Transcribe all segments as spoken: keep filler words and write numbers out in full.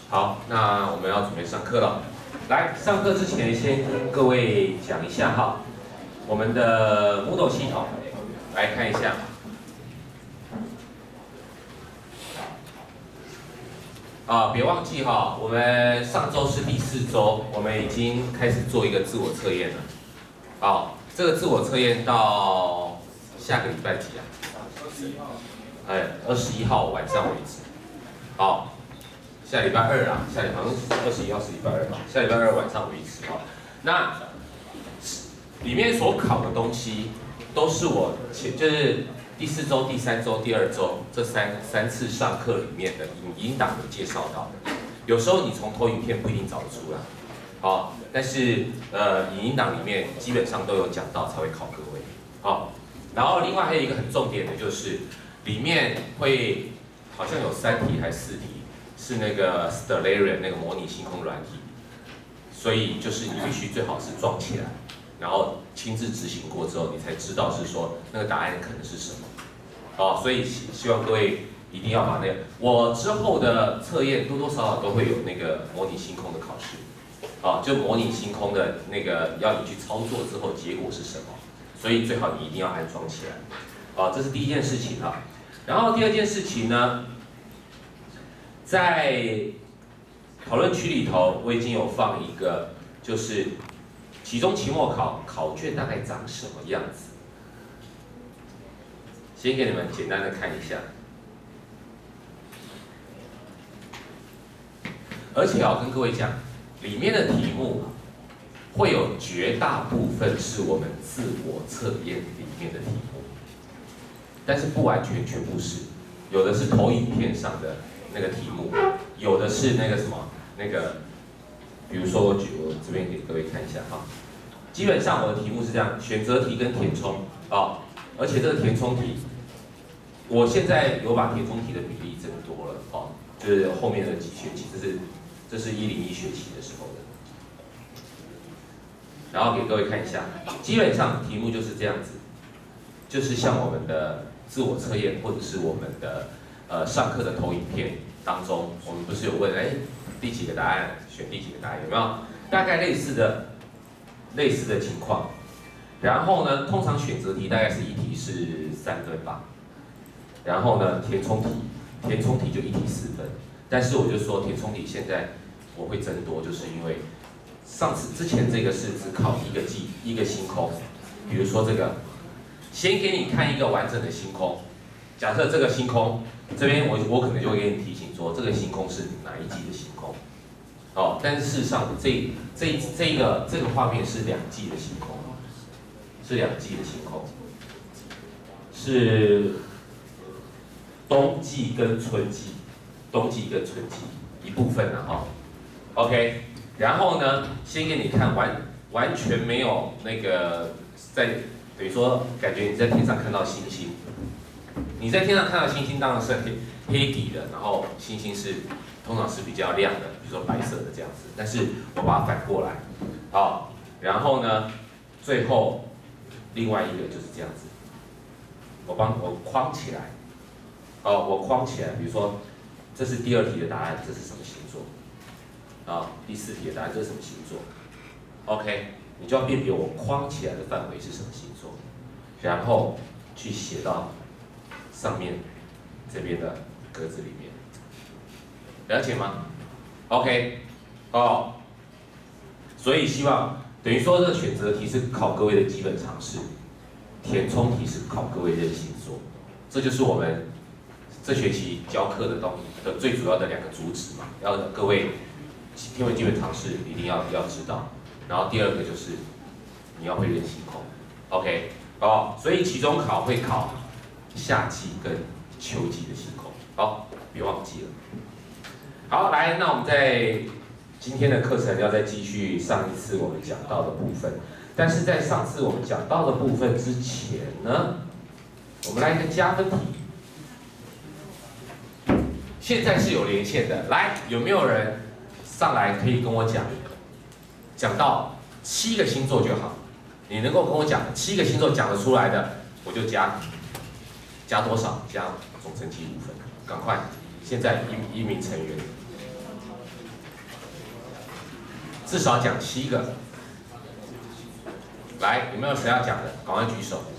好，那我们要准备上课了。来，上课之前先跟各位讲一下哈，我们的 Moodle 系统，来看一下。啊，别忘记哈，我们上周是第四周，我们已经开始做一个自我测验了。好，这个自我测验到下个礼拜几啊？二十一号。哎，二十一号晚上为止。好。 下礼拜二啊，下礼拜好像二十一号是礼拜二吧，下礼拜二晚上为止啊。那里面所考的东西，都是我前就是第四周、第三周、第二周这三三次上课里面的影音档有介绍到的。有时候你从投影片不一定找得出来，好，但是呃影音档里面基本上都有讲到，才会考各位。好，然后另外还有一个很重点的就是，里面会好像有三题还是四题。 是那个 Stellarium 那个模拟星空软体，所以就是你必须最好是装起来，然后亲自执行过之后，你才知道是说那个答案可能是什么。哦，所以希希望各位一定要把那个，我之后的测验多多少少都会有那个模拟星空的考试，啊，就模拟星空的那个要你去操作之后结果是什么，所以最好你一定要安装起来。啊，这是第一件事情啊。然后第二件事情呢？ 在讨论区里头，我已经有放一个，就是期中、期末考考卷大概长什么样子。先给你们简单的看一下，而且要跟各位讲，里面的题目会有绝大部分是我们自我测验里面的题目，但是不完全全部是，有的是投影片上的。 那个题目，有的是那个什么，那个，比如说我举我这边给各位看一下哈，基本上我的题目是这样，选择题跟填充啊、哦，而且这个填充题，我现在有把填充题的比例增多了哦，就是后面的几学期，这是这是一零一学期的时候的，然后给各位看一下，基本上题目就是这样子，就是像我们的自我测验或者是我们的。 呃，上课的投影片当中，我们不是有问，哎，第几个答案选第几个答案，有没有？大概类似的、类似的情况。然后呢，通常选择题大概是一题是三分吧。然后呢，填充题，填充题就一题四分。但是我就说，填充题现在我会增多，就是因为上次之前这个是只考一个季一个星空，比如说这个，先给你看一个完整的星空，假设这个星空。 这边我我可能就会给你提醒说，这个星空是哪一季的星空，哦，但是事实上这这这一个这个画面是两季的星空，是两季的星空，是冬季跟春季，冬季跟春季一部分了哈 ，OK， 然后呢，先给你看完完全没有那个在等于说感觉你在天上看到星星。 你在天上看到星星，当然是黑黑底的，然后星星是通常是比较亮的，比如说白色的这样子。但是我把它反过来，好，然后呢，最后另外一个就是这样子，我帮我框起来，哦，我框起来，比如说这是第二题的答案，这是什么星座？啊，第四题的答案这是什么星座 ？OK， 你就要辨别我框起来的范围是什么星座，然后去写到。 上面这边的格子里面，了解吗 ？OK， 哦，所以希望等于说这个选择题是考各位的基本常识，填充题是考各位认星座，这就是我们这学期教课的东的最主要的两个主旨嘛，要各位天文基本常识一定要要知道，然后第二个就是你要会认星空 ，OK， 哦，所以期中考会考。 夏季跟秋季的星空，好，别忘记了。好，来，那我们在今天的课程要再继续上一次我们讲到的部分，但是在上次我们讲到的部分之前呢，我们来一个加分题。现在是有连线的，来，有没有人上来可以跟我讲，讲到七个星座就好，你能够跟我讲七个星座讲得出来的，我就加。 加多少？加总成绩五分，赶快！现在一一名成员， 至少讲七个。来，有没有谁要讲的？赶快举手。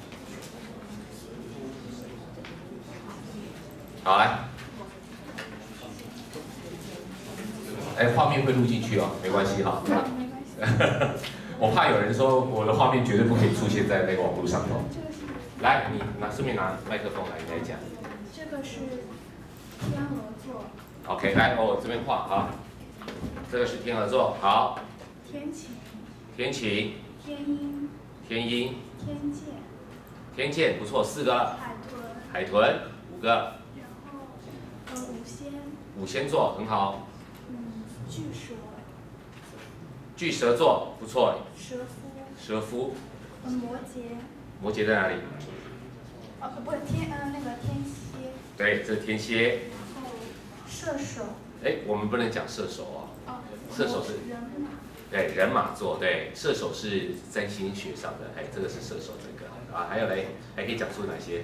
好，来。哎，画面会录进去哦，没关系哈。我怕有人说我的画面绝对不可以出现在那个网络上头。来，你拿顺便拿麦克风来，你来讲。 这个是天鹅座。 OK， 来，哦，这边画好。这个是天鹅座，好。 天琴。 天琴。 天鹰。 天鹰。 天剑。 天剑不错，四个。 海豚。 海豚五个。 然后呃五仙。 五仙座很好。 嗯，巨蛇。 巨蛇座不错。 蛇夫。 蛇夫。 呃摩羯。 摩羯在哪里？ 哦，不，天呃那个天蝎。 对，这是天蝎。 然后射手。哎， 我们不能讲射手哦。 哦。 射手是。 人马。 对，人马座，对，射手是占星学上的，哎，这个是射手这个啊，还有嘞，还可以讲出哪些？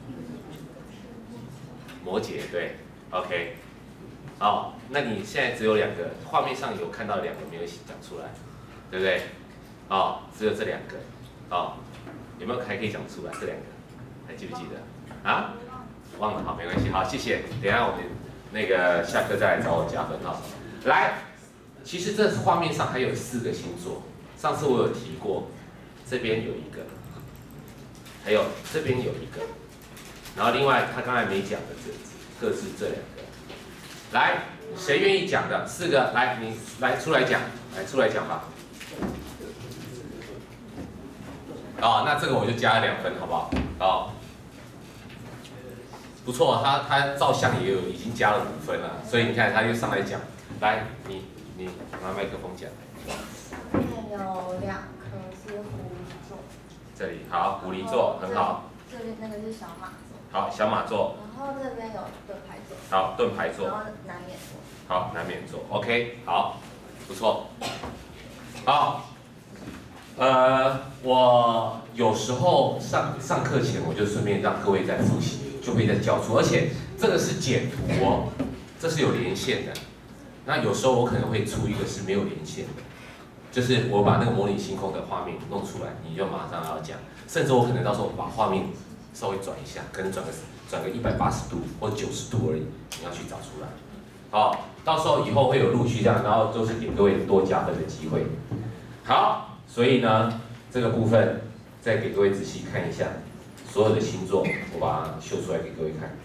摩羯，对 ，OK， 好，那你现在只有两个，画面上有看到两个没有讲出来，对不对？哦，只有这两个，哦，有没有还可以讲出来？这两个还记不记得？啊？忘了，好，没关系，好，谢谢。等一下我们那个下课再来找我加分哈。来。其实这画面上还有四个星座，上次我有提过，这边有一个，还有这边有一个，然后另外他刚才没讲的这各自这两个，来，谁愿意讲的？四个，来，你来出来讲，来出来讲吧。哦，那这个我就加了两分，好不好？哦，不错，他他照相也有已经加了五分了，所以你看他就上来讲，来你。你拿麦克风讲。 上面有两颗是狐狸座。 这里好，狐狸座很好。 这边那个是小马座。 好，小马座。 然后这边有盾牌座。 好，盾牌座。 然后南冕座。 好，南冕座 ，OK， 好，不错。好，呃，我有时候上上课前我就顺便让各位再复习，就会再教出，而且这个是简图哦，这是有连线的。那有时候我可能会出一个是没有连线的，就是我把那个模拟星空的画面弄出来，你就马上要讲，甚至我可能到时候把画面稍微转一下，可能转个转个一百八十度或九十度而已，你要去找出来。好，到时候以后会有陆续这样，然后都是给各位多加分的机会。好，所以呢，这个部分再给各位仔细看一下，所有的星座我把它秀出来给各位看。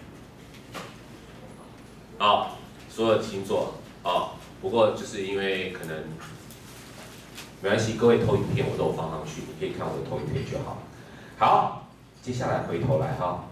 好，所有的星座。哦，不过就是因为可能没关系，各位投影片我都放上去，你可以看我的投影片就好。好，接下来回头来哈，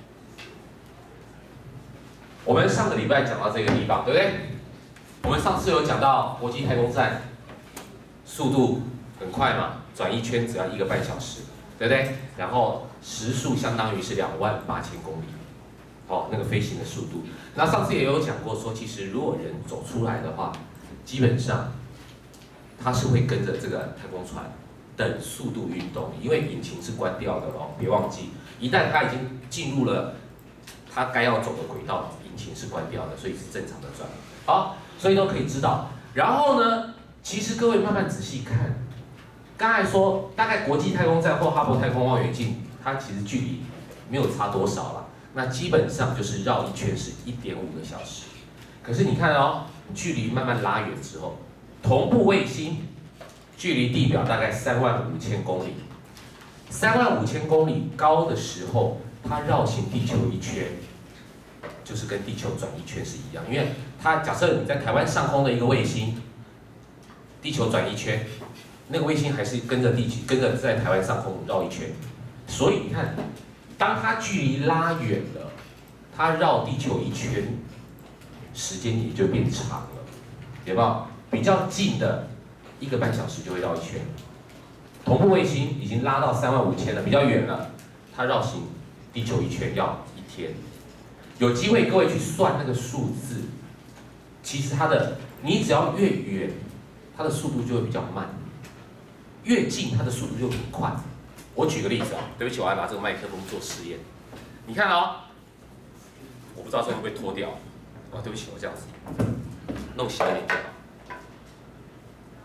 我们上个礼拜讲到这个地方，对不对？我们上次有讲到国际太空站速度很快嘛，转一圈只要一个半小时，对不对？然后时速相当于是两万八千公里。哦，那个飞行的速度，那上次也有讲过说，其实如果人走出来的话，基本上它是会跟着这个太空船等速度运动，因为引擎是关掉的哦，别忘记，一旦它已经进入了它该要走的轨道，引擎是关掉的，所以是正常的转。好，所以都可以知道。然后呢，其实各位慢慢仔细看，刚才说大概国际太空站或哈勃太空望远镜，它其实距离没有差多少啦。那基本上就是绕一圈是一点五个小时，可是你看哦，距离慢慢拉远之后，同步卫星距离地表大概三万五千公里，三万五千公里高的时候，它绕行地球一圈，就是跟地球转一圈是一样，因为它假设你在台湾上空的一个卫星，地球转一圈，那个卫星还是跟着地球跟着在台湾上空绕一圈，所以你看。当它距离拉远了，它绕地球一圈，时间也就变长了，对吧？比较近的，一个半小时就会绕一圈。同步卫星已经拉到三万五千了，比较远了，它绕行地球一圈要一天。有机会各位去算那个数字，其实它的你只要越远，它的速度就会比较慢；越近，它的速度就很快。我举个例子啊，对不起，我要拿这个麦克风做实验。你看哦，我不知道这会不会脱掉。哦，对不起，我这样子弄小一点就好。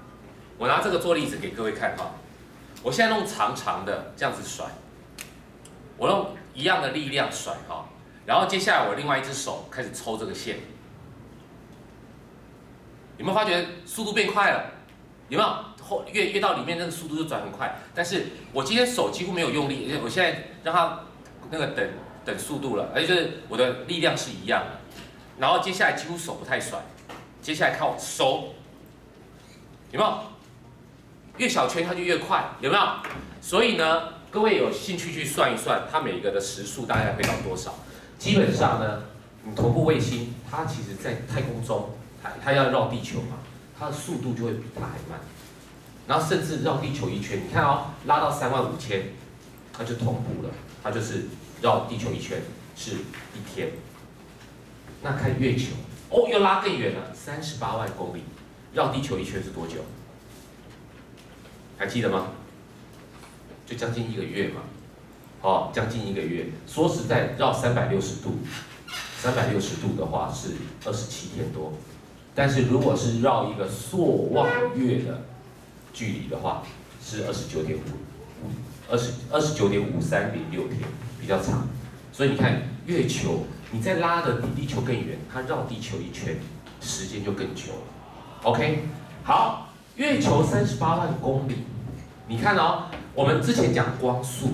我拿这个做例子给各位看哈。我现在弄长长的这样子甩，我用一样的力量甩哈，然后接下来我另外一只手开始抽这个线，有没有发觉速度变快了？有没有？后越越到里面那个速度就转很快，但是我今天手几乎没有用力，我现在让它那个等等速度了，而且就是我的力量是一样的。然后接下来几乎手不太甩，接下来靠手，有没有？越小圈它就越快，有没有？所以呢，各位有兴趣去算一算，它每一个的时速大概会到多少？基本上呢，你头部卫星它其实在太空中，它它要绕地球嘛，它的速度就会比它还慢。然后甚至绕地球一圈，你看哦，拉到三万五千，它就同步了，它就是绕地球一圈是一天。那看月球，哦，又拉更远了，三十八万公里，绕地球一圈是多久？还记得吗？就将近一个月嘛，哦，将近一个月。说实在，绕三百六十度，三百六十度的话是二十七天多，但是如果是绕一个朔望月的距离的话，是二十九点五，二十二十九点五三零六天，比较长。所以你看，月球你再拉的比地球更远，它绕地球一圈时间就更久了。OK， 好，月球三十八万公里，你看哦，我们之前讲光速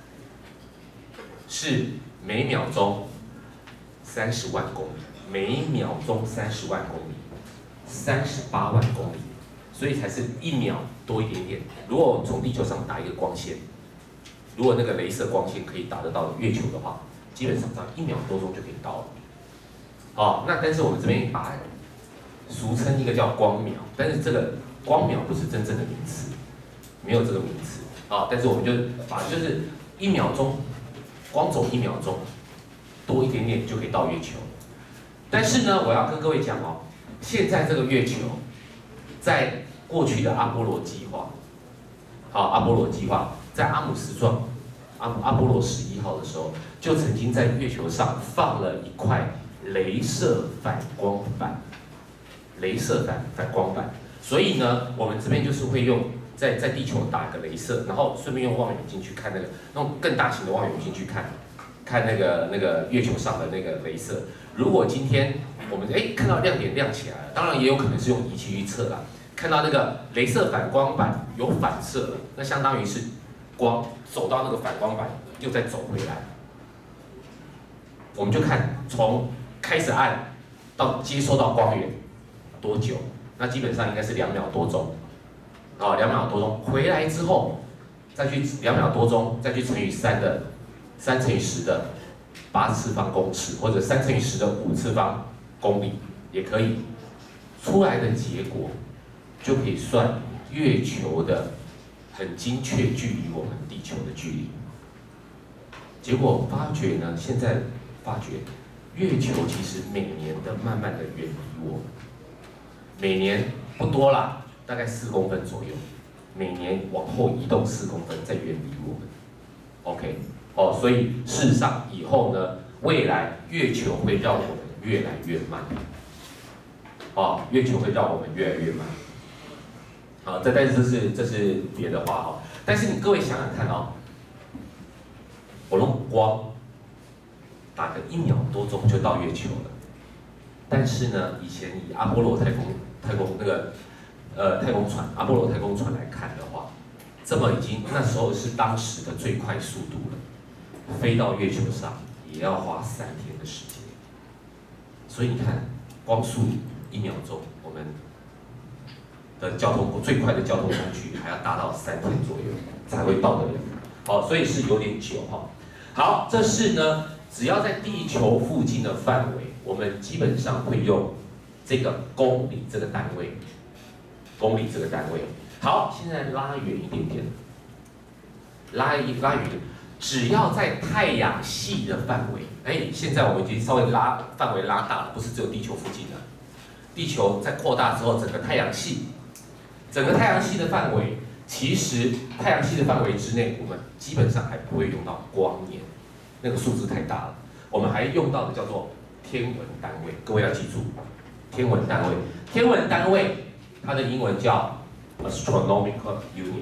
是每秒钟三十万公里，每秒钟三十万公里，三十八万公里。所以才是一秒多一点点。如果我们从地球上打一个光线，如果那个镭射光线可以打得到月球的话，基本上在一秒多钟就可以到了。好，那但是我们这边把俗称一个叫光秒，但是这个光秒不是真正的名词，没有这个名词啊。但是我们就把就是一秒钟，光走一秒钟多一点点就可以到月球。但是呢，我要跟各位讲哦，现在这个月球在过去的阿波罗计划，好，阿波罗计划在阿姆斯壮，阿阿波罗十一号的时候，就曾经在月球上放了一块镭射反光板，镭射反反光板。所以呢，我们这边就是会用在在地球打个镭射，然后顺便用望远镜去看那个，用更大型的望远镜去看，看那个那个月球上的那个镭射。如果今天我们哎看到亮点亮起来了，当然也有可能是用仪器去测啦。看到那个镭射反光板有反射了，那相当于是光走到那个反光板又再走回来。我们就看从开始按到接收到光源多久，那基本上应该是两秒多钟，啊，两秒多钟回来之后再去两秒多钟再去乘以三的三乘以十的八次方公尺，或者三乘以十的五次方公里也可以，出来的结果就可以算月球的很精确距离我们地球的距离。结果发觉呢，现在发觉月球其实每年的慢慢的远离我们，每年不多啦，大概四公分左右，每年往后移动四公分，再远离我们。OK， 哦，所以事实上以后呢，未来月球会绕我们越来越慢，哦，月球会绕我们越来越慢。好，这但是这是这是别的话哈，但是你各位想想看哦，我用光打个一秒多钟就到月球了，但是呢，以前以阿波罗太空太空那个呃太空船阿波罗太空船来看的话，这么已经那时候是当时的最快速度了，飞到月球上也要花三天的时间，所以你看光速一秒钟，我们的交通最快的交通工具还要达到三天左右才会到得了，好，所以是有点久哈。好，这是呢，只要在地球附近的范围，我们基本上会用这个公里这个单位，公里这个单位。好，现在拉远一点点，拉一拉远，只要在太阳系的范围，哎，现在我们已经稍微拉范围拉大了，不是只有地球附近的，地球在扩大之后，整个太阳系。整个太阳系的范围，其实太阳系的范围之内，我们基本上还不会用到光年，那个数字太大了。我们还用到的叫做天文单位，各位要记住，天文单位，天文单位它的英文叫 astronomical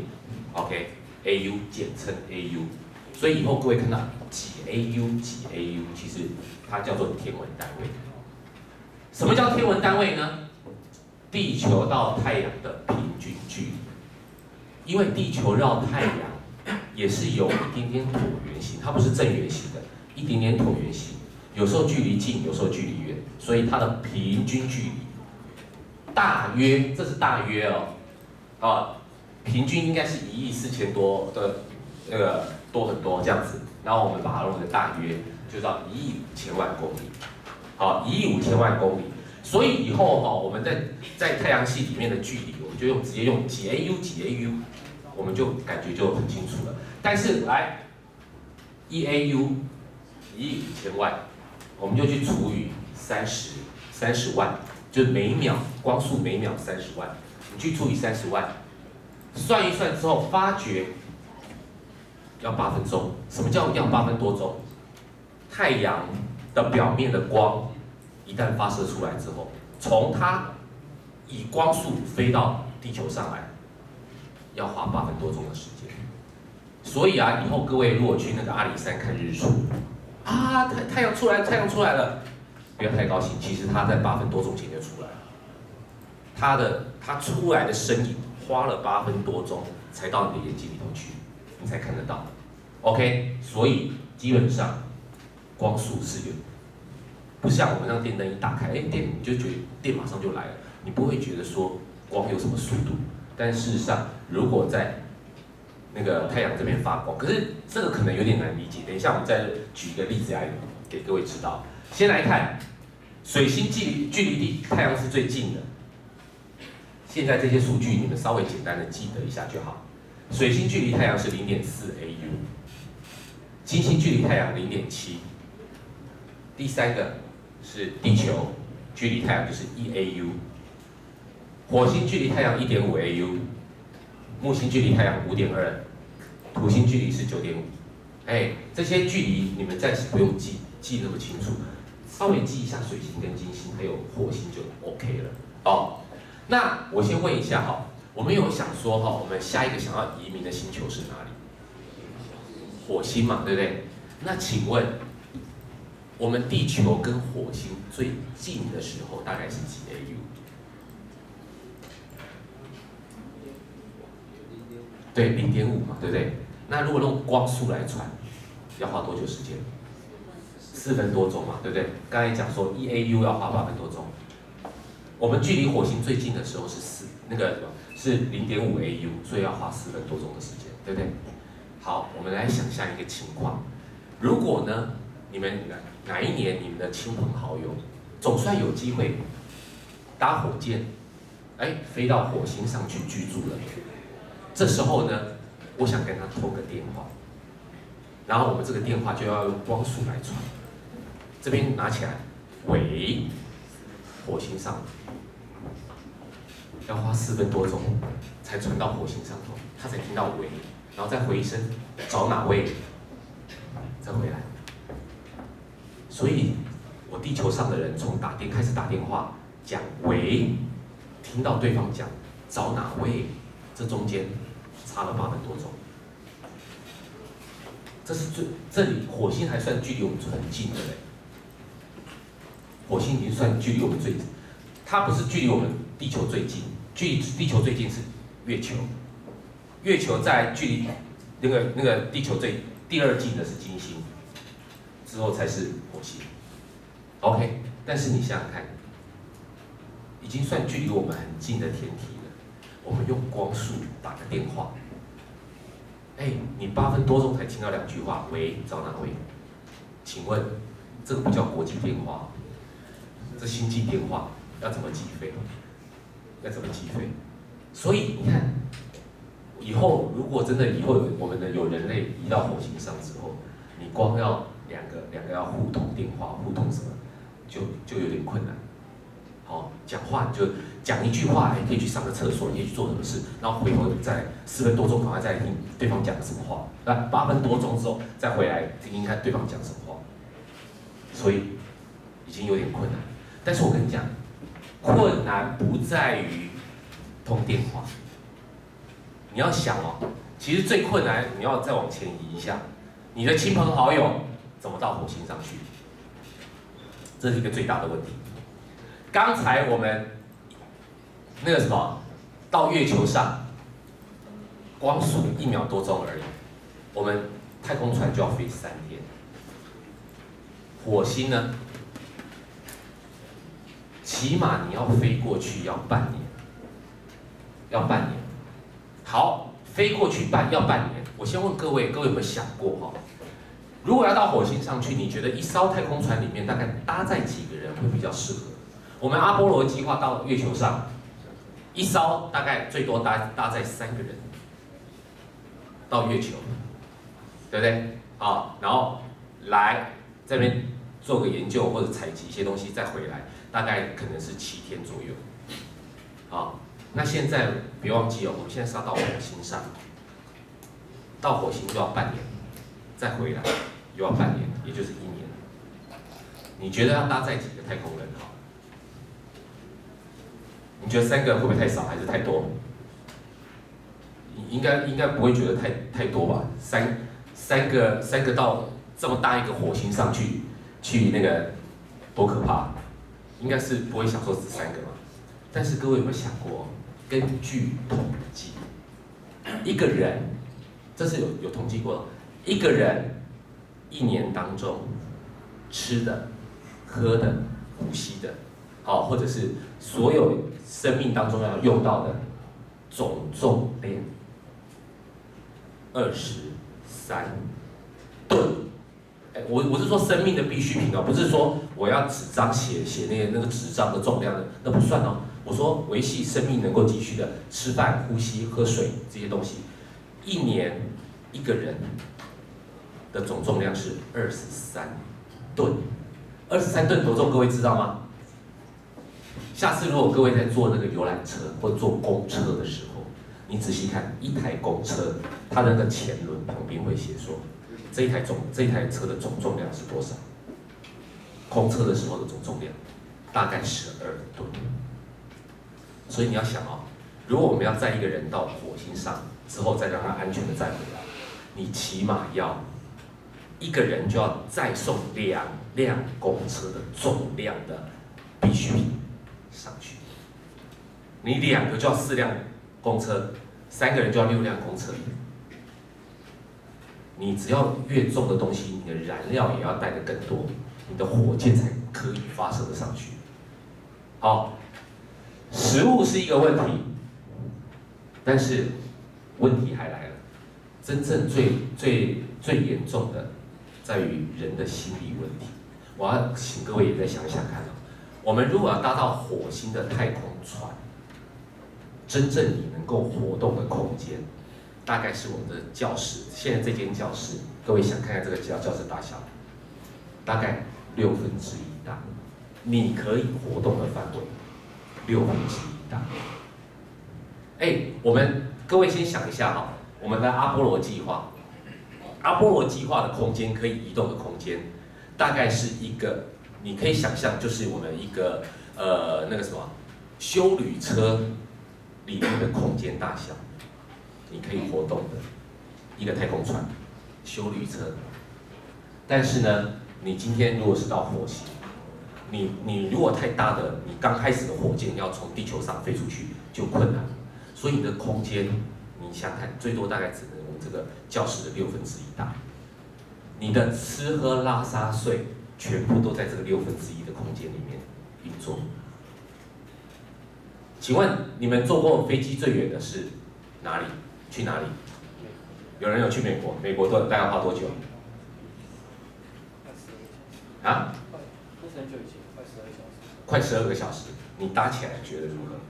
unit，OK，A U 简称 A U， 所以以后各位看到几 A U 几 A U， 其实它叫做天文单位。什么叫天文单位呢？地球到太阳的平均距离，因为地球绕太阳也是有一点点椭圆形，它不是正圆形的，一点点椭圆形，有时候距离近，有时候距离远，所以它的平均距离大约，这是大约哦，啊，平均应该是一亿四千多的那个多很多这样子，然后我们把它弄成大约，就到一亿五千万公里，好，一亿五千万公里。所以以后哈，我们在在太阳系里面的距离，我们就用直接用几 A U 几 A U， 我们就感觉就很清楚了。但是来一 A U 一亿五千万，我们就去除以三十三十万，就是每秒光速每秒三十万，你去除以三十万，算一算之后发觉要八分钟。什么叫要八分多钟？太阳的表面的光。一旦发射出来之后，从它以光速飞到地球上来，要花八分多钟的时间。所以啊，以后各位如果去那个阿里山看日出，啊，太太阳出来，太阳出来了，不要太高兴，其实它在八分多钟前就出来了。它的它出来的身影花了八分多钟才到你的眼睛里头去，你才看得到。OK， 所以基本上光速是有。不像我们让电灯一打开，哎，电你就觉得电马上就来了，你不会觉得说光有什么速度。但事实上，如果在那个太阳这边发光，可是这个可能有点难理解。等一下我们再举一个例子来给各位知道。先来看水星距离距离地太阳是最近的。现在这些数据你们稍微简单的记得一下就好。水星距离太阳是 零点四 A U， 金星距离太阳 零点七， 第三个。是地球距离太阳就是一 A U， 火星距离太阳 一点五 A U， 木星距离太阳 五点二， 土星距离是 九点五。哎，这些距离你们暂时不用记记那么清楚，稍微记一下水星跟金星还有火星就 OK 了哦。那我先问一下哈，我们有想说哈，我们下一个想要移民的星球是哪里？火星嘛，对不对？那请问？我们地球跟火星最近的时候大概是几 A U？ 对， 零点五嘛，对不对？那如果用光速来传，要花多久时间？四分多钟嘛，对不对？刚才讲说一 A U 要花八分多钟，我们距离火星最近的时候是四，那个是 零点五 A U， 所以要花四分多钟的时间，对不对？好，我们来想象一个情况，如果呢，你们哪一年你们的亲朋好友总算有机会搭火箭，哎，飞到火星上去居住了。这时候呢，我想跟他通个电话，然后我们这个电话就要用光速来传。这边拿起来，喂，火星上，要花四分多钟才传到火星上头，他才听到喂，然后再回一声找哪位，再回来。所以，我地球上的人从打电开始打电话讲喂，听到对方讲找哪位，这中间差了八分多钟。这是最这里火星还算距离我们很近的嘞，火星已经算距离我们最，它不是距离我们地球最近，距离地球最近是月球，月球在距离那个那个地球最第二近的是金星。之后才是火星 ，OK。但是你想想看，已经算距离我们很近的天体了。我们用光速打个电话，哎，你八分多钟才听到两句话，喂，找哪位？请问这个不叫国际电话，这星际电话要怎么计费？要怎么计费？所以你看，以后如果真的以后我们的有人类移到火星上之后，你光要两个两个要互通电话，互通什么，就就有点困难。好，讲话就讲一句话，也可以去上个厕所，也可以去做什么事，然后回头再四分多钟，赶快再听对方讲什么话，那八分多钟之后再回来听听看对方讲什么话，所以已经有点困难。但是我跟你讲，困难不在于通电话， 你要想哦，其实最困难，你要再往前移一下，你的亲朋好友怎么到火星上去？这是一个最大的问题。刚才我们那个什么，到月球上，光速一秒多钟而已，我们太空船就要飞三天。火星呢，起码你要飞过去要半年，要半年。好，飞过去半要半年。我先问各位，各位有没有想过哈？如果要到火星上去，你觉得一艘太空船里面大概搭载几个人会比较适合？我们阿波罗计划到月球上，一艘大概最多搭搭载三个人到月球，对不对？好，然后来这边做个研究或者采集一些东西再回来，大概可能是七天左右。好，那现在别忘记哦，我们现在是要到火星上，到火星就要半年，再回来又要半年，也就是一年。你觉得要搭载几个太空人好？你觉得三个会不会太少，还是太多？应该应该不会觉得太太多吧？三三个三个到这么大一个火星上去，去那个多可怕？应该是不会想说只三个嘛。但是各位有没有想过，根据统计，一个人，这是有有统计过的，一个人一年当中吃的、喝的、呼吸的，好，或者是所有生命当中要用到的总重量二十三吨。哎，我我是说生命的必需品哦，不是说我要纸张写写那个那个纸张的重量的，那不算哦。我说维系生命能够继续的吃饭、呼吸、喝水这些东西，一年一个人的总重量是二十三吨。二十三吨多重，各位知道吗？下次如果各位在坐那个游览车或坐公车的时候，你仔细看一台公车，它的那个前轮旁边会写说，这一台总这一台车的总重量是多少？空车的时候的总重量大概十二吨。所以你要想哦，如果我们要载一个人到火星上之后，再让他安全的载回来，你起码要一个人就要再送两辆公车的重量的必需品上去。你两个就要四辆公车，三个人就要六辆公车。你只要越重的东西，你的燃料也要带的更多，你的火箭才可以发射的上去。好。食物是一个问题，但是问题还来了，真正最最最严重的在于人的心理问题。我要请各位也再想想看哦，我们如果要搭到火星的太空船，真正你能够活动的空间，大概是我们的教室。现在这间教室，各位想看看这个教教室大小，大概六分之一大，你可以活动的范围。六分之一大。哎，我们各位先想一下哈，我们的阿波罗计划，阿波罗计划的空间可以移动的空间，大概是一个，你可以想象就是我们一个呃那个什么休旅车里面的空间大小，你可以活动的一个太空船休旅车。但是呢，你今天如果是到火星，你你如果太大的，你刚开始的火箭要从地球上飞出去就困难，所以你的空间，你想想看，最多大概只能我们这个教室的六分之一大。你的吃喝拉撒睡全部都在这个六分之一的空间里面运作。请问你们坐过飞机最远的是哪里？去哪里？有人有去美国？美国都大概花多久？啊？ 很久以前，快十二个小时。 快十二个小时，你搭起来觉得如何？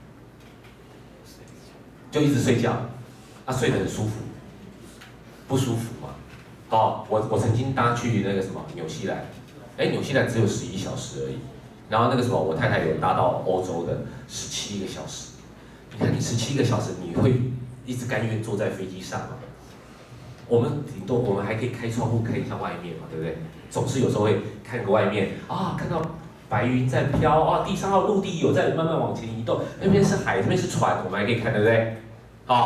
就一直睡觉，啊，睡得很舒服，不舒服嘛？哦，我我曾经搭去那个什么纽西兰，哎，纽西兰只有十一小时而已，然后那个什么，我太太有搭到欧洲的十七个小时。你看，你十七个小时，你会一直甘愿坐在飞机上吗？我们顶多我们还可以开窗户看一下外面嘛，对不对？总是有时候会看个外面啊，看到白云在飘啊，地上还有陆地有在慢慢往前移动，那边是海，这边是船，我们还可以看，对不对？好，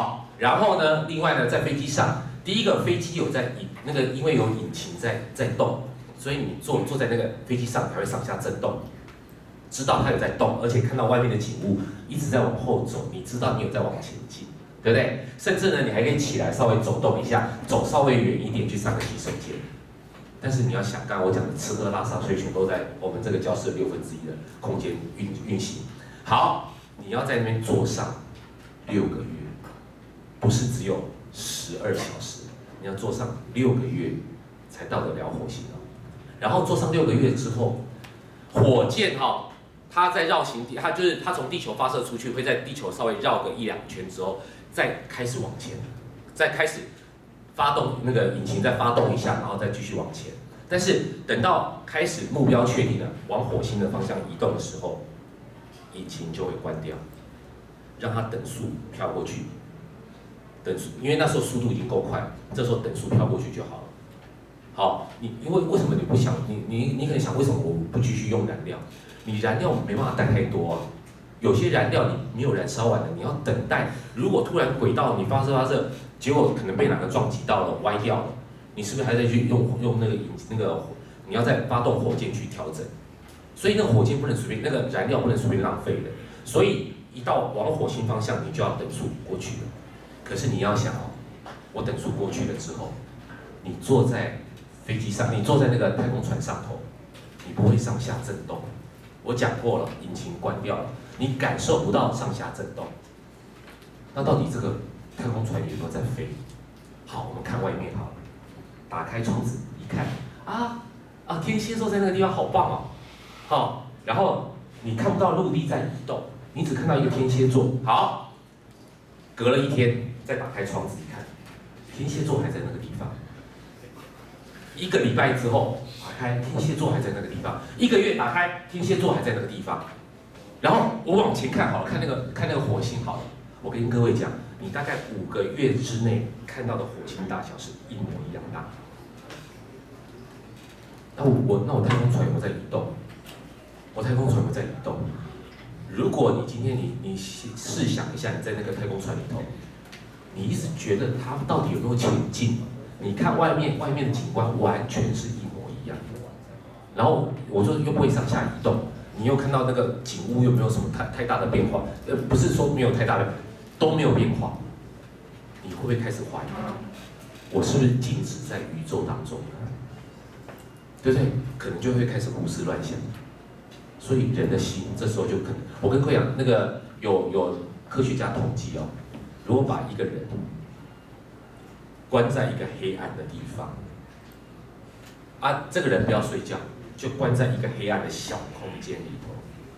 然后呢，另外呢，在飞机上，第一个飞机有在引那个，因为有引擎在在动，所以你坐坐在那个飞机上，还会上下震动，知道它有在动，而且看到外面的景物一直在往后走，你知道你有在往前进，对不对？甚至呢，你还可以起来稍微走动一下，走稍微远一点去上个洗手间。但是你要想，刚刚我讲的吃喝拉撒睡全都在我们这个教室的六分之一的空间运运行。好，你要在那边坐上六个月，不是只有十二小时，你要坐上六个月才到得了火星哦。然后坐上六个月之后，火箭哈、哦，它在绕行地，它就是它从地球发射出去，会在地球稍微绕个一两圈之后，再开始往前，再开始。发动那个引擎再发动一下，然后再继续往前。但是等到开始目标确定了，往火星的方向移动的时候，引擎就会关掉，让它等速飘过去。等速，因为那时候速度已经够快，这时候等速飘过去就好了。好，你因为为什么你不想？你你你可能想，为什么我不继续用燃料？你燃料没办法带太多啊。有些燃料你没有燃烧完了，你要等待。如果突然轨道你发射发射，结果可能被哪个撞击到了，歪掉了，你是不是还得去用用那个引那个？你要再发动火箭去调整。所以那个火箭不能随便，那个燃料不能随便浪费的。所以一到往火星方向，你就要等速过去了。可是你要想哦，我等速过去了之后，你坐在飞机上，你坐在那个太空船上头，你不会上下震动。我讲过了，引擎关掉了，你感受不到上下震动。那到底这个太空船有没有在飞？好，我们看外面好了，打开窗子一看，啊啊，天蝎座在那个地方好棒哦，好，然后你看不到陆地在移动，你只看到一个天蝎座。好，隔了一天再打开窗子一看，天蝎座还在那个地方。一个礼拜之后打开，天蝎座还在那个地方；一个月打开，天蝎座还在那个地方。然后我往前看好了，看那个看那个火星好了。我跟各位讲，你大概五个月之内看到的火星大小是一模一样大。那我我那我太空船有没有在移动？我太空船有没有在移动？如果你今天你你试想一下，你在那个太空船里头，你一直觉得它到底有没有前进？你看外面外面的景观完全是一模一样，然后我说又不会上下移动，你又看到那个景物又没有什么太太大的变化，呃，不是说没有太大的，都没有变化，你会不会开始怀疑，我是不是静止在宇宙当中？对不对？可能就会开始胡思乱想，所以人的心这时候就可能，我跟各位讲，那个有有科学家统计哦，如果把一个人关在一个黑暗的地方，啊，这个人不要睡觉，就关在一个黑暗的小空间里头，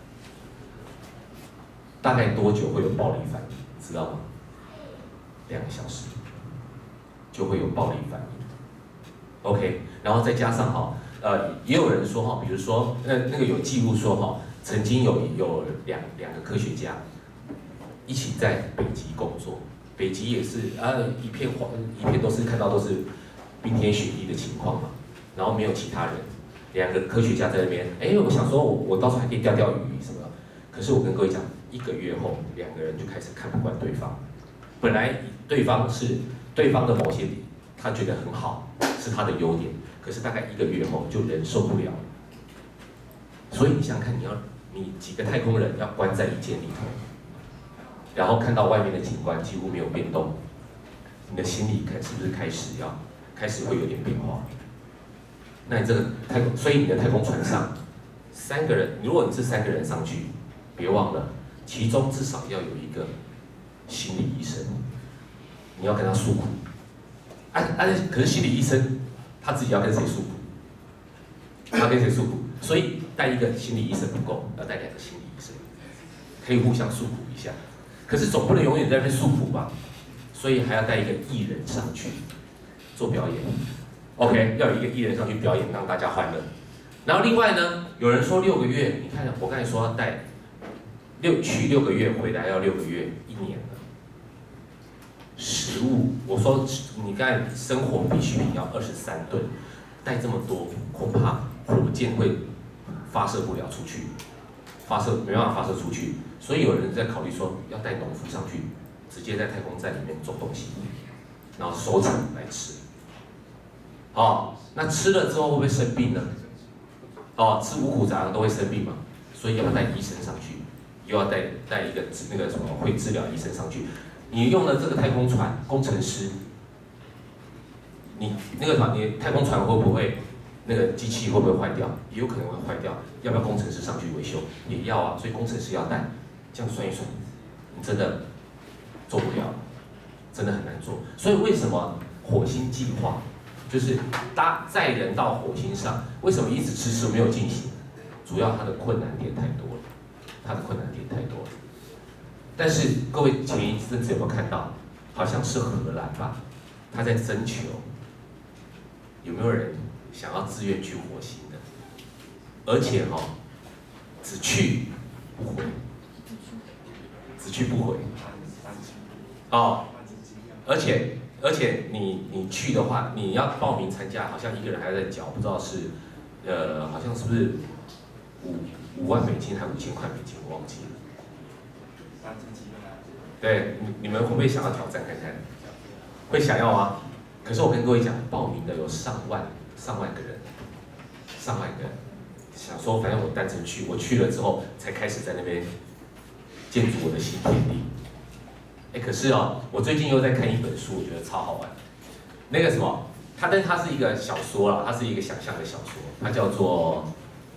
大概多久会有暴力反应？知道吗？两个小时就会有暴力反应。OK， 然后再加上哈，呃，也有人说哈，比如说那那个有记录说哈，曾经有有两两个科学家一起在北极工作。北极也是呃一片黄一片都是看到都是冰天雪地的情况嘛，然后没有其他人，两个科学家在那边，哎，我想说我我到时候还可以钓钓鱼什么的，可是我跟各位讲，一个月后两个人就开始看不惯对方，本来对方是对方的某些点他觉得很好，是他的优点，可是大概一个月后就人受不了，所以你想想看，你要你几个太空人要关在一间里头。然后看到外面的景观几乎没有变动，你的心里看是不是开始要开始会有点变化？那你这个太空，所以你的太空船上三个人，如果你是三个人上去，别忘了，其中至少要有一个心理医生，你要跟他诉苦。啊啊！可是心理医生他自己要跟谁诉苦？他跟谁诉苦？所以带一个心理医生不够，要带两个心理医生，可以互相诉苦一下。可是总不能永远在那边诉苦吧，所以还要带一个艺人上去做表演。OK， 要有一个艺人上去表演，让大家欢乐。然后另外呢，有人说六个月，你看我刚才说要带六去六个月，回来要六个月，一年了。食物，我说你刚才生活必需品要二十三吨，带这么多，恐怕火箭会发射不了出去，发射没办法发射出去。所以有人在考虑说，要带农夫上去直接在太空站里面种东西，然后收成来吃。哦，那吃了之后会不会生病呢？哦，吃五谷杂粮都会生病嘛，所以要不要带医生上去？又要带带一个那个什么会治疗医生上去。你用了这个太空船，工程师，你那个船，你太空船会不会那个机器会不会坏掉？也有可能会坏掉，要不要工程师上去维修？也要啊，所以工程师要带。这样算一算，你真的做不了，真的很难做。所以为什么火星计划就是搭载人到火星上，为什么一直迟迟没有进行？主要它的困难点太多了，它的困难点太多了。但是各位前一阵子有没有看到？好像是荷兰吧，他在征求有没有人想要自愿去火星的，而且哈、哦，只去不回，只去不回。哦，而且而且你你去的话，你要报名参加，好像一个人还在缴，不知道是呃，好像是不是五五万美金还五千块美金，我忘记了。对，你你们会不会想要挑战看看？会想要吗？可是我跟各位讲，报名的有上万上万个人，上万个人，想说反正我单程去，我去了之后才开始在那边建筑我的新天地。哎，可是哦，我最近又在看一本书，我觉得超好玩。那个什么，它但是它是一个小说啦，它是一个想象的小说，它叫做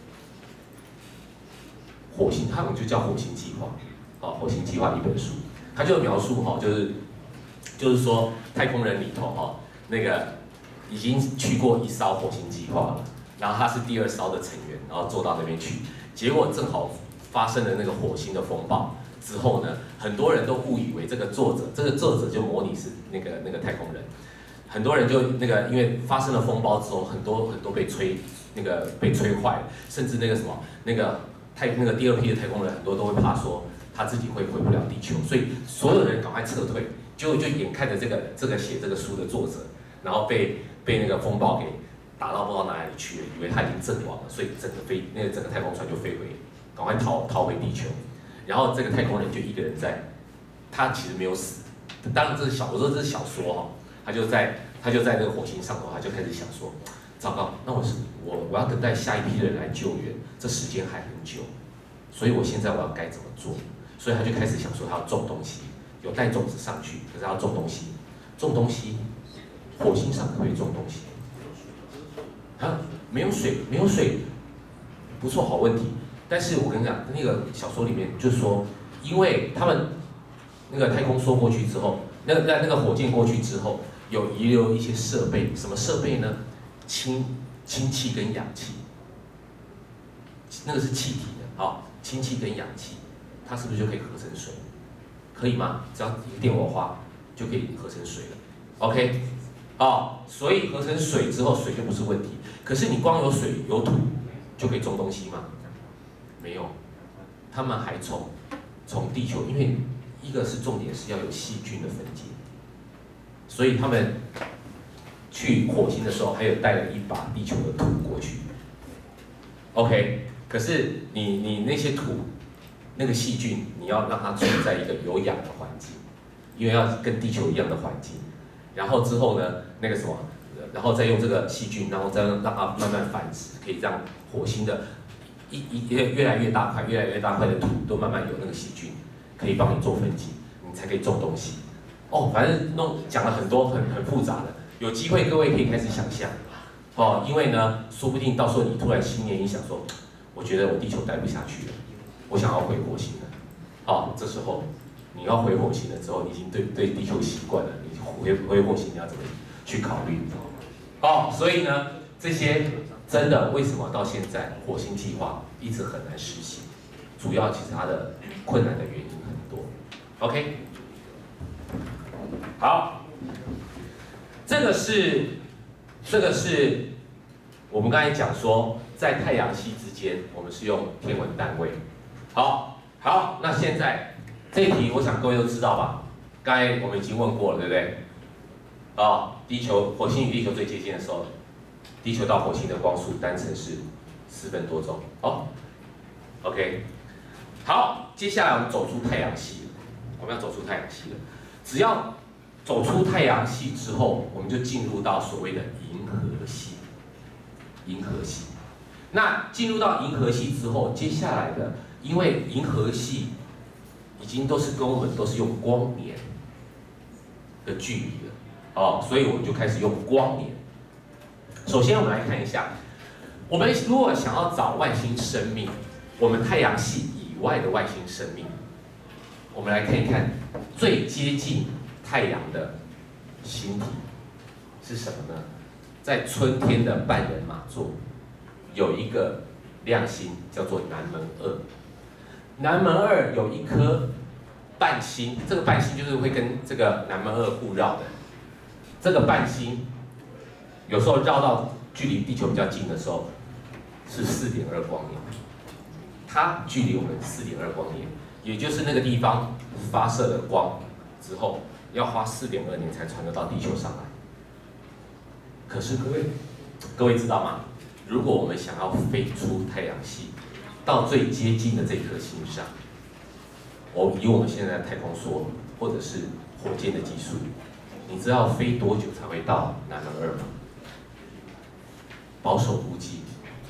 火星，它们就叫《火星计划》。哦，《火星计划》一本书，它就描述哈、哦，就是就是说太空人里头哈、哦，那个已经去过一艘火星计划了，然后他是第二艘的成员，然后坐到那边去，结果正好发生了那个火星的风暴。之后呢，很多人都误以为这个作者，这个作者就模拟是那个那个太空人，很多人就那个因为发生了风暴之后，很多很多被吹那个被吹坏了，甚至那个什么那个太那个第二批的太空人很多都会怕说他自己会回不了地球，所以所有人赶快撤退，就就眼看着这个这个写这个书的作者，然后被被那个风暴给打到不知道哪里去了，以为他已经阵亡了，所以整个飞那个整个太空船就飞回，赶快逃逃回地球。然后这个太空人就一个人在，他其实没有死，当然这是小，我说这是小说哈、哦，他就在他就在那个火星上头，他就开始想说，糟糕，那我是我我要等待下一批人来救援，这时间还很久，所以我现在我要该怎么做？所以他就开始想说他要种东西，有带种子上去，可是他要种东西，种东西，火星上可不可以种东西？啊，没有水，没有水，不错，好问题。但是我跟你讲，那个小说里面就是说，因为他们那个太空梭过去之后，那那那个火箭过去之后，有遗留一些设备，什么设备呢？氢氢气跟氧气，那个是气体的，好，氢气跟氧气，它是不是就可以合成水？可以吗？只要一个电火花就可以合成水了。OK， 哦，所以合成水之后，水就不是问题。可是你光有水有土就可以种东西吗？没有，他们还从从地球，因为一个是重点是要有细菌的分解，所以他们去火星的时候还有带了一把地球的土过去。OK， 可是你你那些土那个细菌，你要让它存在一个有氧的环境，因为要跟地球一样的环境。然后之后呢，那个什么，然后再用这个细菌，然后再让它慢慢繁殖，可以让火星的。一一越越来越大块，越来越大块的土都慢慢有那个细菌，可以帮你做分解，你才可以种东西。哦，反正弄讲了很多很很复杂的，有机会各位可以开始想象。哦，因为呢，说不定到时候你突然心念一想说，我觉得我地球待不下去了，我想要回火星了。哦，这时候你要回火星了之后，你已经对对地球习惯了，你回回火星你要怎么去考虑？哦，所以呢，这些。真的，为什么到现在火星计划一直很难实行？主要其实它的困难的原因很多。OK， 好，这个是这个是我们刚才讲说，在太阳系之间，我们是用天文单位。好，好，那现在这一题，我想各位都知道吧？刚才我们已经问过了，对不对？啊、哦，地球火星与地球最接近的时候。地球到火星的光速单程是四分多钟。哦 ，OK， 好，接下来我们走出太阳系了，我们要走出太阳系了。 只要走出太阳系之后，我们就进入到所谓的银河系。银河系，那进入到银河系之后，接下来的，因为银河系已经都是跟我们都是用光年的距离了，哦，所以我们就开始用光年。首先，我们来看一下，我们如果想要找外星生命，我们太阳系以外的外星生命，我们来看一看最接近太阳的星体是什么呢？在春天的半人马座有一个亮星叫做南门二。南门二有一颗伴星，这个伴星就是会跟这个南门二互绕的。这个伴星有时候绕到距离地球比较近的时候是四点二光年，它距离我们四点二光年，也就是那个地方发射的光之后要花四点二年才传得到地球上来。可是各位，各位知道吗？如果我们想要飞出太阳系，到最接近的这颗星上，我以我们现在的太空梭或者是火箭的技术，你知道飞多久才会到南门二吗？保守估计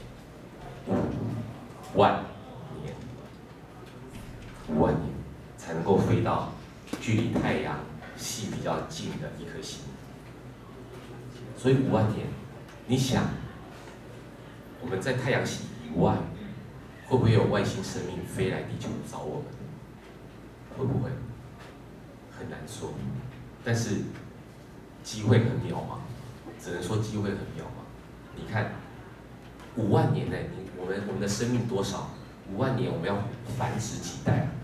五万年，五万年才能够飞到距离太阳系比较近的一颗星。所以五万年，你想，我们在太阳系以外，会不会有外星生命飞来地球找我们？会不会？很难说，但是机会很渺茫，只能说机会很渺茫。你看，五万年内，你我们我们的生命多少？五万年我们要繁殖几代啊？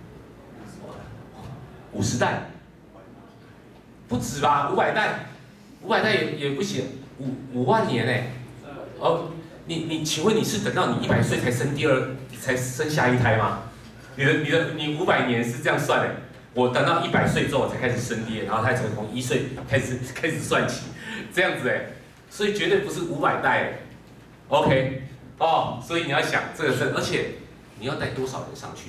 五十代？不止吧？五百代？五百代也也不行，五五万年哎，哦，你你请问你是等到你一百岁才生第二，才生下一胎吗？你的你的你五百年是这样算的，我等到一百岁之后我才开始生第二，然后他才从一岁开始开始算起，这样子哎，所以绝对不是五百代哎 ，OK， 哦，所以你要想这个是，而且你要带多少人上去？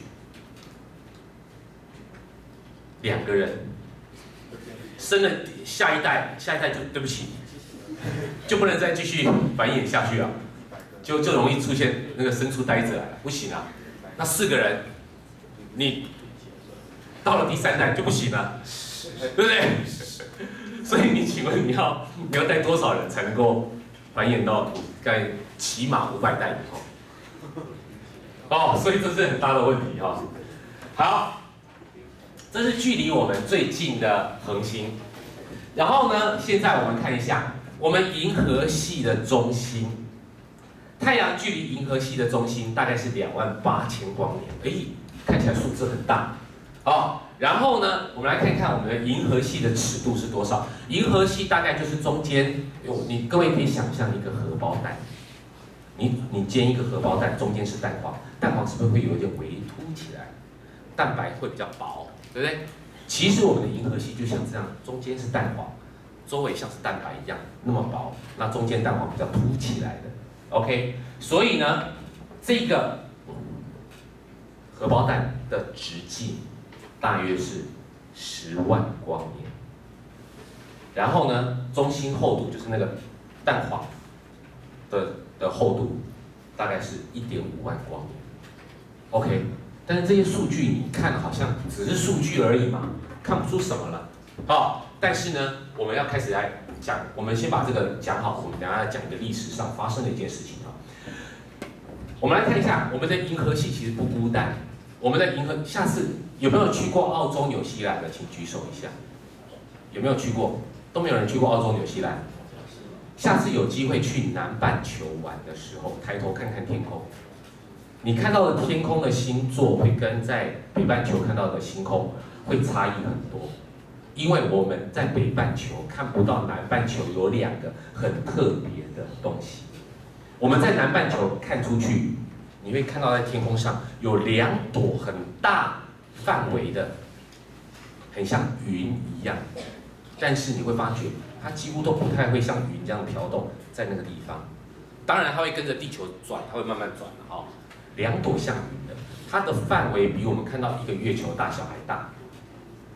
两个人。生了下一代，下一代就对不起，就不能再继续繁衍下去了，就就容易出现那个生出呆子来了，不行啊。那四个人，你到了第三代就不行了，对不对？所以你请问你要你要带多少人才能够繁衍到在起码五百代以后？哦，所以这是很大的问题哈、哦。好。这是距离我们最近的恒星，然后呢，现在我们看一下我们银河系的中心，太阳距离银河系的中心大概是两万八千光年，哎，看起来数字很大，哦。然后呢，我们来看看我们的银河系的尺度是多少？银河系大概就是中间，你各位可以想象一个荷包蛋，你你煎一个荷包蛋，中间是蛋黄，蛋黄是不是会有一点微凸起来？蛋白会比较薄。对不对？其实我们的银河系就像这样，中间是蛋黄，周围像是蛋白一样那么薄，那中间蛋黄比较凸起来的。OK， 所以呢，这个荷包蛋的直径大约是十万光年，然后呢，中心厚度就是那个蛋黄的的厚度大概是一点五万光年。OK。但是这些数据你看好像只是数据而已嘛，看不出什么了，哦。但是呢，我们要开始来讲，我们先把这个讲好，我们等一下讲一个历史上发生的一件事情啊。我们来看一下，我们的银河系其实不孤单。我们的银河，下次有没有去过澳洲、纽西兰的，请举手一下。有没有去过？都没有人去过澳洲、纽西兰。下次有机会去南半球玩的时候，抬头看看天空。你看到的天空的星座会跟在北半球看到的星空会差异很多，因为我们在北半球看不到南半球有两个很特别的东西。我们在南半球看出去，你会看到在天空上有两朵很大范围的，很像云一样，但是你会发觉它几乎都不太会像云这样飘动在那个地方。当然，它会跟着地球转，它会慢慢转的哈。两朵像云的，它的范围比我们看到一个月球大小还大。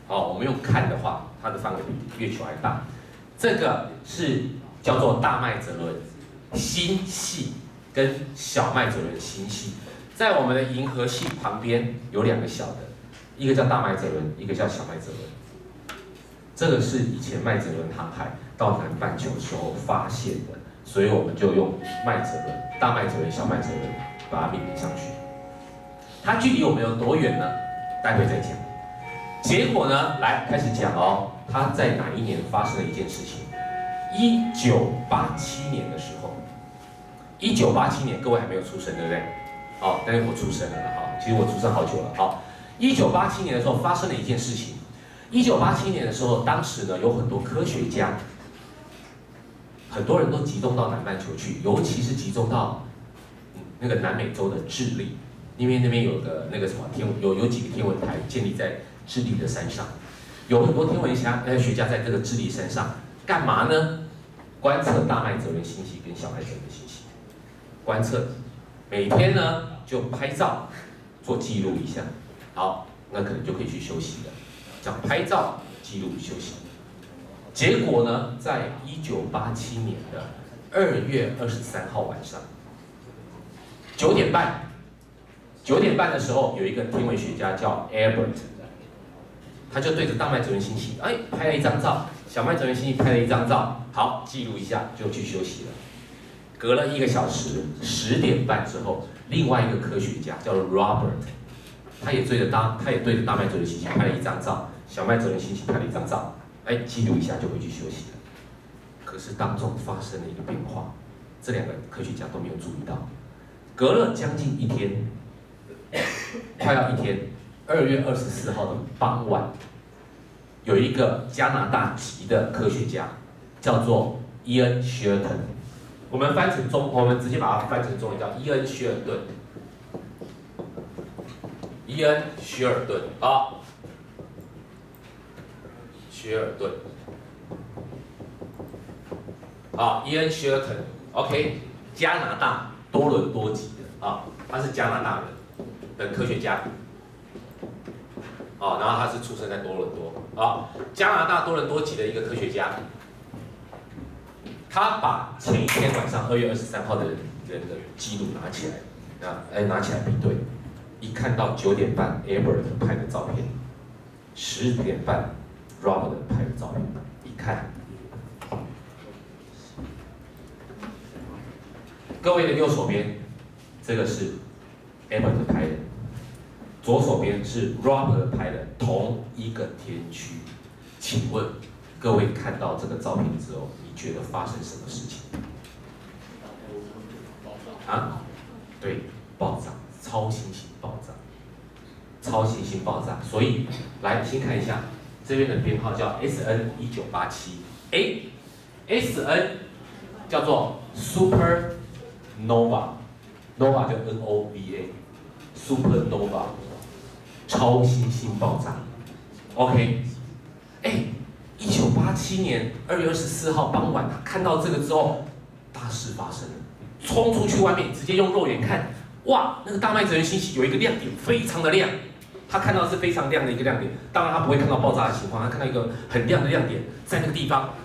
哦，我们用看的话，它的范围比月球还大。这个是叫做大麦哲伦星系跟小麦哲伦星系，在我们的银河系旁边有两个小的，一个叫大麦哲伦，一个叫小麦哲伦。这个是以前麦哲伦航海到南半球时候发现的，所以我们就用麦哲伦、大麦哲伦、小麦哲伦把它命名上去。它距离我们有多远呢？待会再讲。结果呢，来开始讲哦，它在哪一年发生了一件事情？一九八七年的时候，一九八七年各位还没有出生，对不对？好、哦，但是我出生了了哈，其实我出生好久了。好，一九八七年的时候发生了一件事情。一九八七年的时候，当时呢有很多科学家，很多人都集中到南半球去，尤其是集中到、嗯、那个南美洲的智利，因为那边有个那个什么天有有几个天文台建立在智利的山上，有很多天文家呃学家在这个智利山上干嘛呢？观测大麦哲伦星系跟小麦哲伦星系，观测，每天呢就拍照做记录一下，好，那可能就可以去休息了。讲拍照记录休息，结果呢，在一九八七年的二月二十三号晚上九点半，九点半的时候，有一个天文学家叫 Albert， 他就对着大麦哲伦星系，哎，拍了一张照，小麦哲伦星系拍了一张照，好，记录一下就去休息了。隔了一个小时，十点半之后，另外一个科学家叫做 Robert， 他也对着大，他也对着大麦哲伦星系拍了一张照。小麦哲伦星系拍了一张照，哎，记录一下就回去休息了。可是当中发生了一个变化，这两个科学家都没有注意到。隔了将近一天，快要一天，二月二十四号的傍晚，有一个加拿大籍的科学家，叫做伊恩·希尔顿。我们翻成中，我们直接把它翻成中文叫伊恩·希尔顿。伊恩·希尔顿，好。希尔顿，啊，伊恩·希尔顿 ，OK， 加拿大多伦多籍的啊，他是加拿大人的科学家，啊，然后他是出生在多伦多，啊，加拿大多伦多籍的一个科学家，他把前一天晚上二月二十三号的人的记录拿起来，啊，哎，拿起来比对，一看到九点半 Albert 拍的照片，十点半。Robert 拍的照片，一看，各位的右手边，这个是 Albert 拍的，左手边是 Robert 拍的同一个天区。请问各位看到这个照片之后，你觉得发生什么事情？啊？对，爆炸，超新星爆炸，超新星爆炸。所以来先看一下。这边的编号叫 S N 一九八七，哎 ，S N 叫做 Supernova，Nova 就 N O V A，Supernova， 超新星爆炸。OK， 哎，一九八七年二月二十四号傍晚啊，看到这个之后，大事发生了，冲出去外面，直接用肉眼看，哇，那个大麦哲伦星系有一个亮点，非常的亮。他看到是非常亮的一个亮点，当然他不会看到爆炸的情况，他看到一个很亮的亮点在那个地方。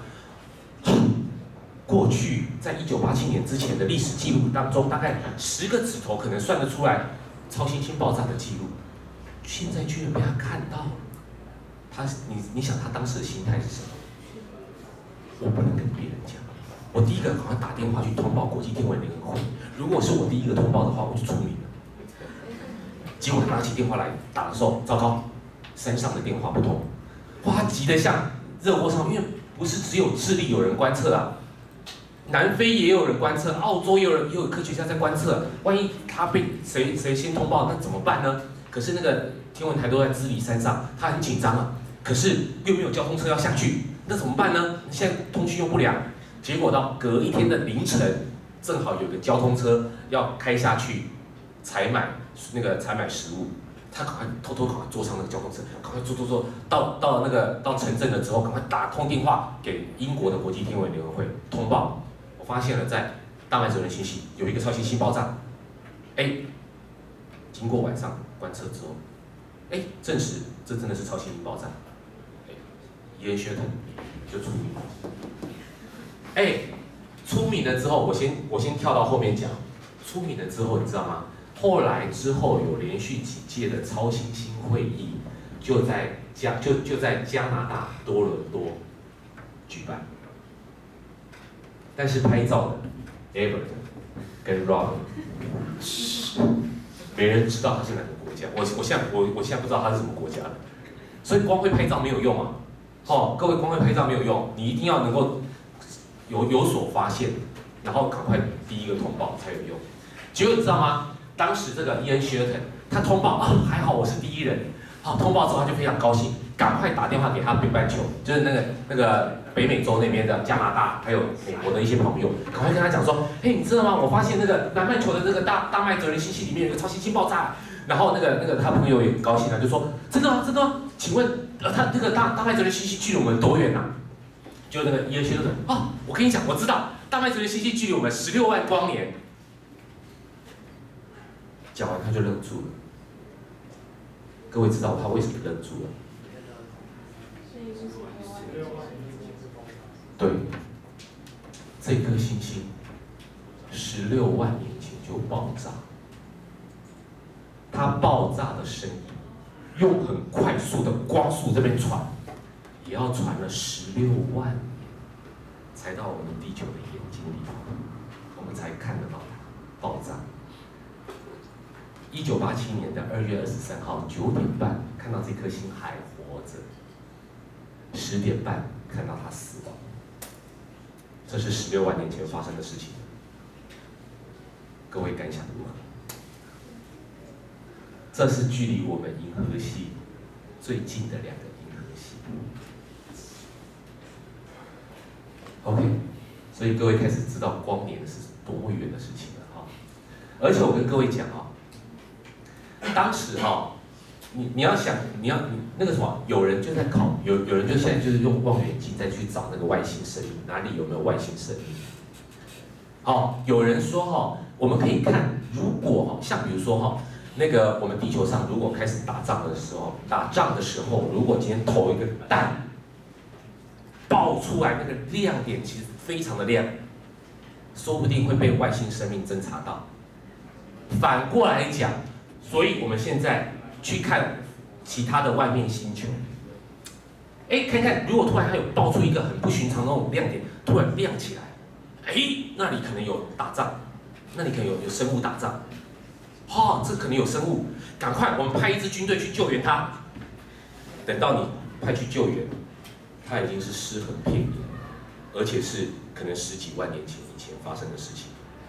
过去在一九八七年之前的历史记录当中，大概十个指头可能算得出来超新星爆炸的记录，现在居然被他看到了。他，你你想他当时的心态是什么？我不能跟别人讲，我第一个赶快打电话去通报国际天文联合会。如果是我第一个通报的话，我就出名了。结果他拿起电话来打的时候，糟糕，山上的电话不通，哇，他急得像热锅上，因为不是只有智利有人观测啊，南非也有人观测，澳洲也有人也有科学家在观测，万一他被谁谁先通报，那怎么办呢？可是那个天文台都在智利山上，他很紧张啊，可是又没有交通车要下去，那怎么办呢？现在通讯又不良，结果到隔一天的凌晨，正好有个交通车要开下去采买。那个采买食物，他赶快偷偷赶快坐上那个交通车，赶快坐坐坐，到到那个到城镇了之后，赶快打通电话给英国的国际天文联合会通报，我发现了在大麦哲伦星系有一个超新星爆炸，哎，经过晚上观测之后，哎，证实这真的是超新星爆炸， 伊恩·薛特就出名了。哎，出名了之后，我先我先跳到后面讲。出名了之后，你知道吗？后来之后有连续几届的超新星会议，就在加就就在加拿大多伦多举办。但是拍照的 Albert 跟 Robert， 没人知道他是哪个国家。我我现在我我现在不知道他是什么国家的，所以光会拍照没有用啊。哦，各位光会拍照没有用，你一定要能够有有所发现，然后赶快第一个通报才有用。结果你知道吗？当时这个伊恩·薛特他通报啊，还好我是第一人。好，通报之后他就非常高兴，赶快打电话给他北半球，就是那个那个北美洲那边的加拿大还有美国的一些朋友，赶快跟他讲说，嘿，你知道吗？我发现那个南半球的那个大大麦哲伦星系里面有一个超新星爆炸。然后那个那个他朋友也很高兴啊，就说真的吗？真的吗？请问呃他那个大大麦哲伦星系距离我们多远呐、啊？就那个伊恩·薛特啊，我跟你讲，我知道大麦哲伦星系距离我们十六万光年。讲完他就愣住了。各位知道他为什么愣住了？对，这颗星星十六万年前就爆炸，它爆炸的声音用很快速的光速这边传，也要传了十六万年，才到我们地球的眼睛里，我们才看得到它爆炸。一九八七年的二月二十三号九点半看到这颗星还活着，十点半看到它死亡。这是十六万年前发生的事情，各位感想如何？这是距离我们银河系最近的两个银河系。OK， 所以各位开始知道光年是多么远的事情了哈。而且我跟各位讲啊。当时哈、哦，你你要想，你要你那个什么，有人就在考，有有人就现在就是用望远镜再去找那个外星生命，哪里有没有外星生命？好、哦，有人说哈、哦，我们可以看，如果哈，像比如说哈，那个我们地球上如果开始打仗的时候，打仗的时候，如果今天投一个弹，爆出来那个亮点其实非常的亮，说不定会被外星生命侦察到。反过来讲。所以我们现在去看其他的外面星球，哎，看看如果突然它有爆出一个很不寻常的那种亮点，突然亮起来，哎，那里可能有打仗，那里可能有有生物打仗，哦，这可能有生物，赶快我们派一支军队去救援它。等到你派去救援，它已经是尸横遍野，而且是可能十几万年前以前发生的事情。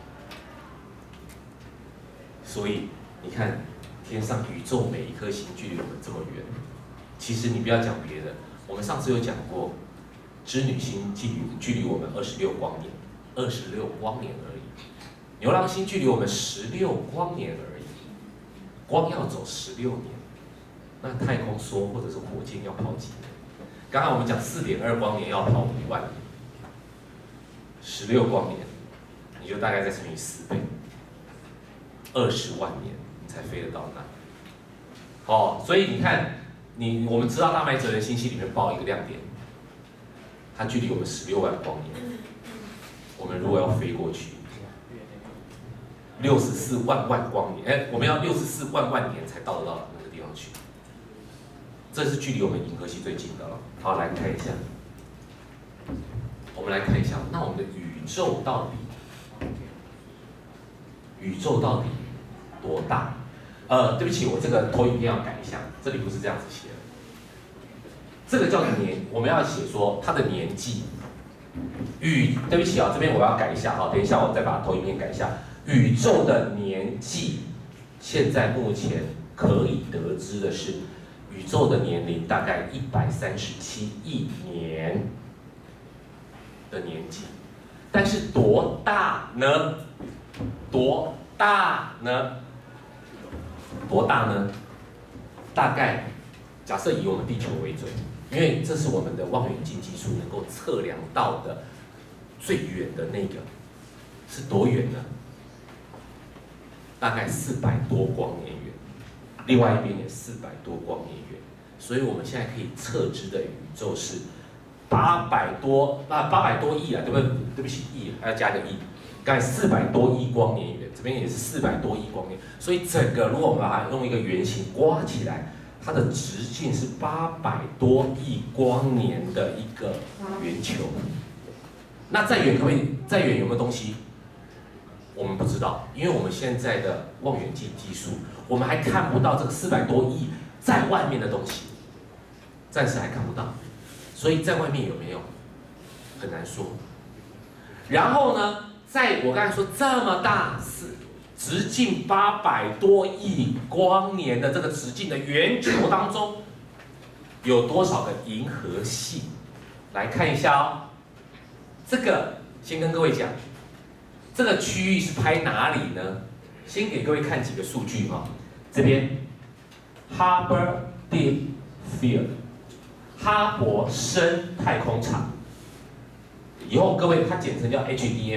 所以你看。天上宇宙每一颗星距离我们这么远，其实你不要讲别的，我们上次有讲过，织女星距离距离我们二十六光年，二十六光年而已；牛郎星距离我们十六光年而已，光要走十六年，那太空梭或者是火箭要跑几年？刚刚我们讲四点二光年要跑五万年，十六光年，你就大概再乘以四倍，二十万年。才飞得到那，哦，所以你看，你我们知道大麦哲伦星系里面爆一个亮点，它距离我们十六万光年，我们如果要飞过去，六十四万万光年，哎，我们要六十四万万年才到得到那个地方去，这是距离我们银河系最近的了。好，来看一下，我们来看一下，那我们的宇宙到底，宇宙到底多大？呃，对不起，我这个投影片要改一下，这里不是这样子写的。这个叫年，我们要写说它的年纪。宇，对不起啊，这边我要改一下哈，等一下我再把投影片改一下。宇宙的年纪，现在目前可以得知的是，宇宙的年龄大概一百三十七亿年的年纪，但是多大呢？多大呢？多大呢？大概假设以我们地球为准，因为这是我们的望远镜技术能够测量到的最远的那个是多远呢？大概四百多光年远，另外一边也四百多光年远，所以我们现在可以测知的宇宙是八百多啊八百多亿啊，对不对？对不起，亿还要加个亿，刚才四百多亿光年元，这边也是四百多亿光年，所以整个如果我们把它用一个圆形刮起来，它的直径是八百多亿光年的一个圆球。那再远可不可以？再远有没有东西？我们不知道，因为我们现在的望远镜技术，我们还看不到这个四百多亿在外面的东西，暂时还看不到。所以在外面有没有？很难说。然后呢，在我刚才说这么大，是直径八百多亿光年的这个直径的圆球当中，有多少个银河系？来看一下哦。这个先跟各位讲，这个区域是拍哪里呢？先给各位看几个数据哈、哦。这边 Hubble Deep Field， 哈勃深太空场。以后各位它简称叫 H D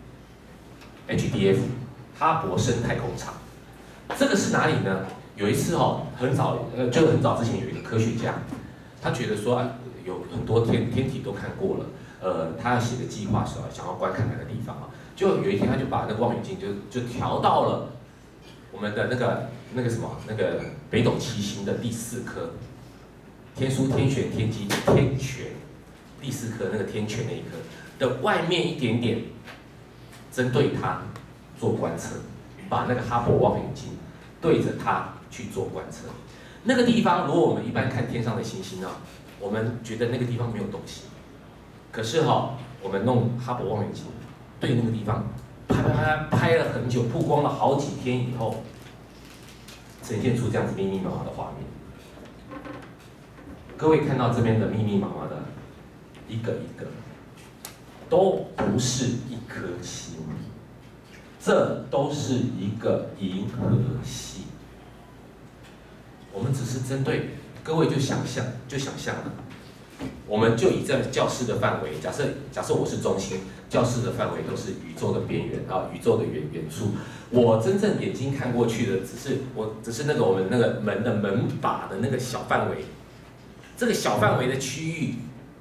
F，H D F， 哈勃深太空场。这个是哪里呢？有一次哦，很早呃，就很早之前有一个科学家，他觉得说啊，有很多天天体都看过了。呃，他要写的计划是想要观看哪个地方啊？就有一天，他就把那个望远镜就就调到了我们的那个那个什么那个北斗七星的第四颗天枢、天璇、天机、天权第四颗那个天权那一颗的外面一点点，针对它做观测，把那个哈勃望远镜对着它去做观测。那个地方，如果我们一般看天上的星星啊，我们觉得那个地方没有东西。可是哈、哦，我们弄哈勃望远镜对那个地方拍拍拍拍了很久，曝光了好几天以后，呈现出这样子密密麻麻的画面。各位看到这边的密密麻麻的，一个一个，都不是一颗星，这都是一个银河系。我们只是针对各位就想象，就想象了。我们就以这样教室的范围，假设假设我是中心，教室的范围都是宇宙的边缘啊，宇宙的远远处。我真正眼睛看过去的，只是我只是那个我们那个门的门把的那个小范围，这个小范围的区域，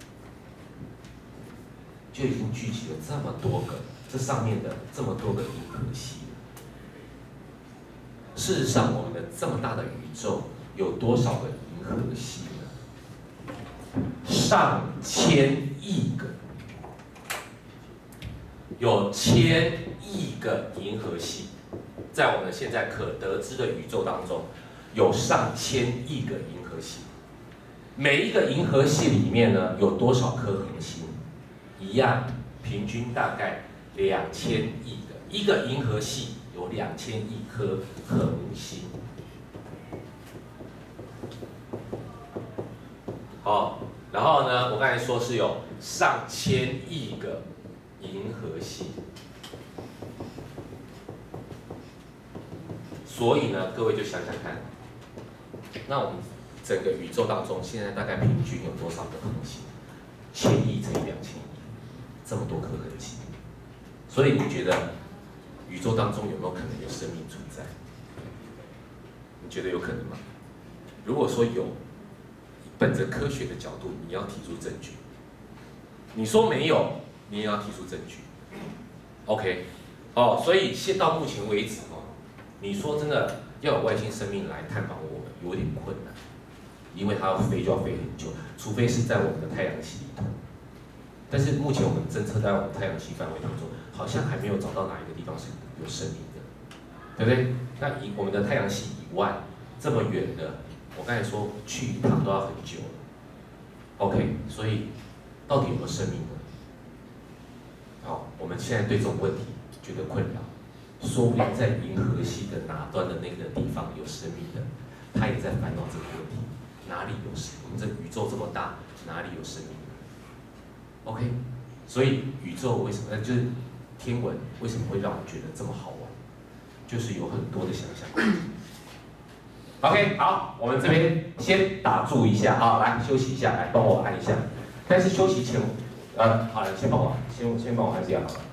就已经聚集了这么多个，这上面的这么多个银河系。事实上，我们的这么大的宇宙有多少个银河系呢？上千亿个，有千亿个银河系，在我们现在可得知的宇宙当中，有上千亿个银河系。每一个银河系里面呢，有多少颗恒星？一样，平均大概两千亿个。一个银河系有两千亿颗恒星。好。然后呢，我刚才说是有上千亿个银河系，所以呢，各位就想想看，那我们整个宇宙当中，现在大概平均有多少个恒星？千亿乘以两千亿，这么多颗恒星。所以你觉得宇宙当中有没有可能有生命存在？你觉得有可能吗？如果说有，本着科学的角度，你要提出证据。你说没有，你也要提出证据。OK， 哦，所以现到目前为止哦，你说真的要有外星生命来探访我们，有点困难，因为它要飞就要飞很久，除非是在我们的太阳系里头。但是目前我们侦测在我们太阳系范围当中，好像还没有找到哪一个地方是有生命的，对不对？那以我们的太阳系以外这么远的。我刚才说去一趟都要很久了 ，OK， 所以到底有没有生命呢？好，我们现在对这种问题觉得困扰，说不定在银河系的哪端的那个地方有生命的，他也在烦恼这个问题，哪里有生？我们这宇宙这么大，哪里有生命呢 ？OK， 所以宇宙为什么？就是天文为什么会让我觉得这么好玩？就是有很多的想象。OK， 好，我们这边先打住一下啊，来休息一下，来帮我按一下。但是休息前，呃，好了，先帮我，先先帮我按这样好了。